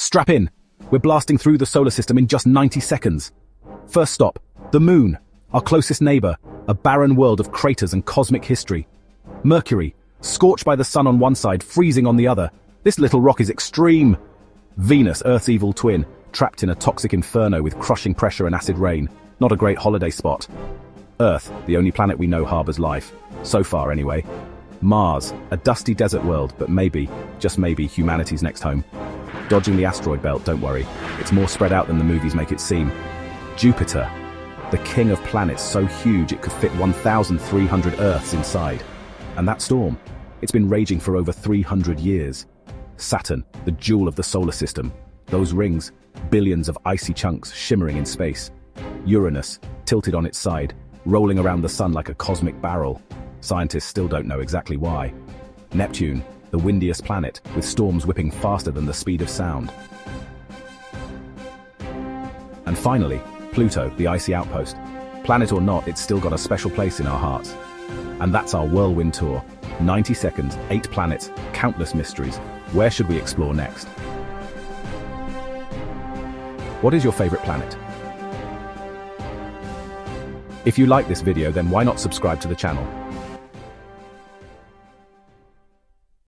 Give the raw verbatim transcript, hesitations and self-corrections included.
Strap in. We're blasting through the solar system in just ninety seconds. First stop, the Moon, our closest neighbor, a barren world of craters and cosmic history. Mercury, scorched by the sun on one side, freezing on the other. This little rock is extreme. Venus, Earth's evil twin, trapped in a toxic inferno with crushing pressure and acid rain. Not a great holiday spot. Earth, the only planet we know harbors life. So far, anyway. Mars, a dusty desert world, but maybe, just maybe, humanity's next home. Dodging the asteroid belt, don't worry. It's more spread out than the movies make it seem. Jupiter, the king of planets so huge it could fit one thousand three hundred Earths inside. And that storm, it's been raging for over three hundred years. Saturn, the jewel of the solar system. Those rings, billions of icy chunks shimmering in space. Uranus, tilted on its side, rolling around the sun like a cosmic barrel. Scientists still don't know exactly why. Neptune, the windiest planet, with storms whipping faster than the speed of sound. And finally, Pluto, the icy outpost. Planet or not, it's still got a special place in our hearts. And that's our whirlwind tour. ninety seconds, eight planets, countless mysteries. Where should we explore next? What is your favorite planet? If you like this video, then why not subscribe to the channel?